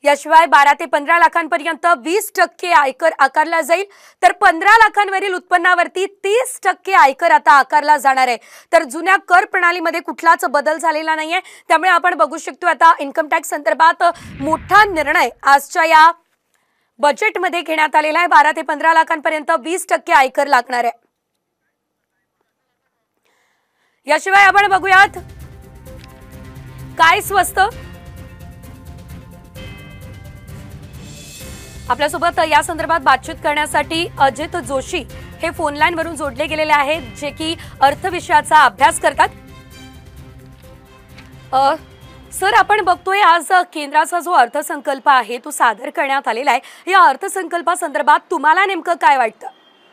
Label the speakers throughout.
Speaker 1: याशिवाय 12 ते 15 लाखांपर्यंत 20% आयकर आकारला जाईल, तर 15 लाखांवरील उत्पन्नावरती 30% आयकर आता आकारला जाणार आहे। तर जुन्या कर प्रणालीमध्ये कुठलाच बदल झालेला नाहीये, त्यामुळे आपण बघू शकतो आता इन्कम टॅक्स संदर्भात मोठा निर्णय आजच्या या बजेटमध्ये घेण्यात आलेला आहे। 12 ते 15 लाखांपर्यंत 20% आयकर लागणार आहे। याशिवाय आपण बघूयात काय स्वस्त। आपल्यासोबत या संदर्भात बातचीत करण्यासाठी अजित जोशी हे फोन लाईन वरून जोडले गेलेले आहेत, जे की अर्थविषयाचा अभ्यास करतात। सर, आपण बघतोय आज केंद्राचा जो अर्थसंकल्प आहे तो सादर करण्यात आलेला आहे। या अर्थसंकल्पासंदर्भात तुम्हाला नेमकं काय वाटतं?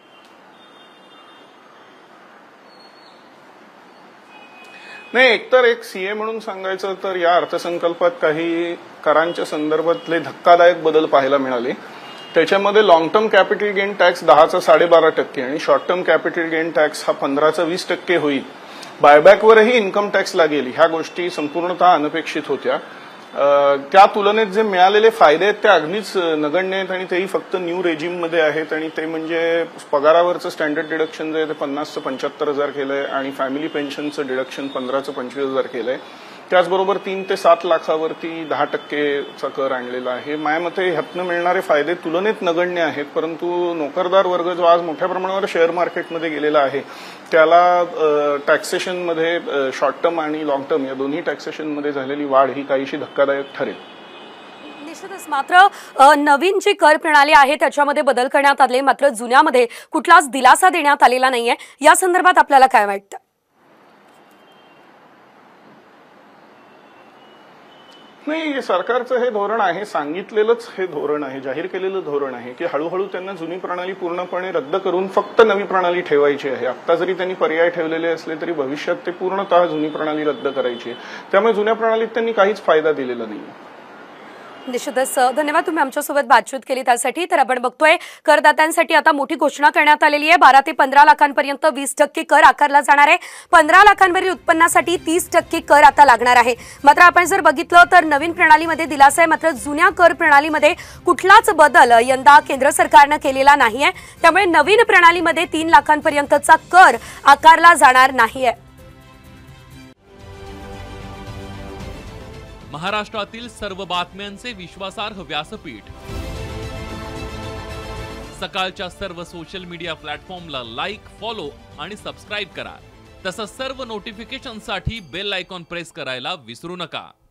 Speaker 2: नाही, एकतर एक सीए म्हणून सांगायचं तर या अर्थसंकल्पात काही करांच्या संदर्भातले धक्कादायक बदल पाहायला मिळाले। त्याच्यामध्ये long term capital gain tax 10चा 12.5% आणि short term capital gain tax हा 15चा 20% होईल। बायबॅकवरही इन्कम टॅक्स लागेल, ह्या गोष्टी संपूर्णतः अनपेक्षित होत्या। त्या तुलनेत जे मिळालेले फायदे आहेत ते अगदीच नगण्य आहेत आणि तेही फक्त न्यू रेजिम मध्ये आहेत। आणि ते म्हणजे पगारावरचं स्टँडर्ड डिडक्शन जे आहे ते 50चं 75,000 केलंय आणि फॅमिली पेन्शनचं डिडक्शन 15चं 25,000 केलंय। त्याचबरोबर 3 ते 7 लाखावरती 10%चा कर आणलेला आहे। माझ्या मते ह्यातनं मिळणारे फायदे तुलनेत नगण्य आहेत, परंतु नोकरदार वर्ग जो आज मोठ्या प्रमाणावर शेअर मार्केटमध्ये गेलेला आहे त्याला टॅक्सेशनमध्ये शॉर्ट टर्म आणि लॉंग टर्म या दोन्ही टॅक्सेशनमध्ये झालेली वाढ ही काहीशी धक्कादायक ठरेल।
Speaker 1: निश्चितच। मात्र नवीन जी कर प्रणाली आहे त्याच्यामध्ये बदल करण्यात आले, मात्र जुन्यामध्ये कुठलाच दिलासा देण्यात आलेला नाहीये। या संदर्भात आपल्याला काय वाटतं?
Speaker 2: नाही, सरकारचं हे धोरण आहे, सांगितलेलंच हे धोरण आहे, जाहीर केलेलं धोरण आहे की हळूहळू त्यांना जुनी प्रणाली पूर्णपणे रद्द करून फक्त नवी प्रणाली ठेवायची आहे। आता जरी त्यांनी पर्याय ठेवलेले असले तरी भविष्यात ते पूर्णतः जुनी प्रणाली रद्द करायची आहे। त्यामुळे जुन्या प्रणालीत त्यांनी काहीच फायदा दिलेला नाही।
Speaker 1: निश्चितच धन्यवाद, तुम्ही आमच्यासोबत बातचीत केली त्यासाठी। तर आपण बघतोय करदात्यांसाठी आता मोठी घोषणा करण्यात आलेली आहे। 12 ते 15 लाखांपर्यंत 20% कर आकारला जाणार आहे। 15 लाखांवरील उत्पन्नासाठी 30% कर आता लागणार आहे। मात्र आपण जर बघितलं तर नवीन प्रणालीमध्ये दिलासा आहे, मात्र जुन्या कर प्रणालीमध्ये कुठलाच बदल यंदा केंद्र सरकारने केलेला नाहीये। त्यामुळे नवीन प्रणालीमध्ये 3 लाखांपर्यंतचा कर आकारला जाणार नाहीये।
Speaker 3: महाराष्ट्रातील सर्व बातम्यांचे विश्वासार्ह व्यासपीठ, सकाळच्या सर्व सोशल मीडिया प्लॅटफॉर्मला लाईक, फॉलो आणि सबस्क्राईब करा। तसंच सर्व नोटिफिकेशनसाठी बेल आयकॉन प्रेस करायला विसरू नका।